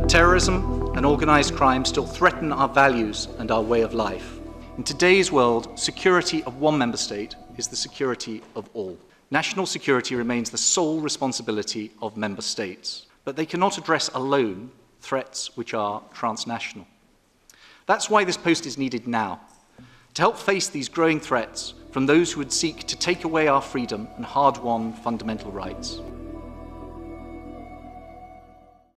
Terrorism and organised crime still threaten our values and our way of life. In today's world, security of one member state is the security of all. National security remains the sole responsibility of member states, but they cannot address alone threats which are transnational. That's why this post is needed now, to help face these growing threats from those who would seek to take away our freedom and hard-won fundamental rights.